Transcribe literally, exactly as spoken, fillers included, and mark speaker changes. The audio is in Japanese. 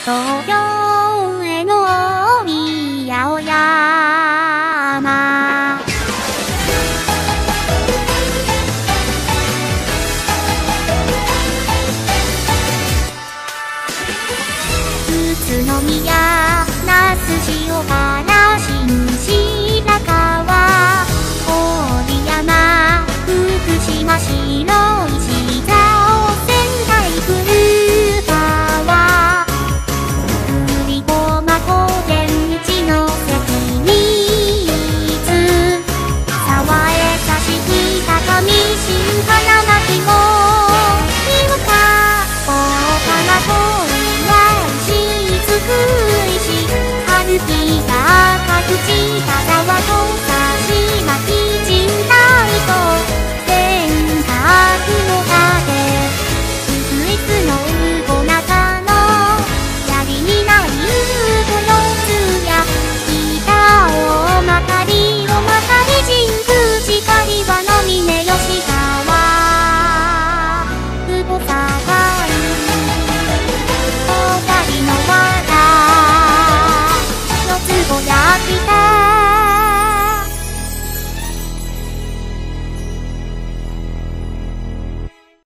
Speaker 1: 東京への大宮青山宇都宮那須塩原新白河郡山福島白石蔵王仙台古川栗駒高原地の関水沢江差し北上新花巻も今か大川郡は石津福井市春日赤口田沢とさ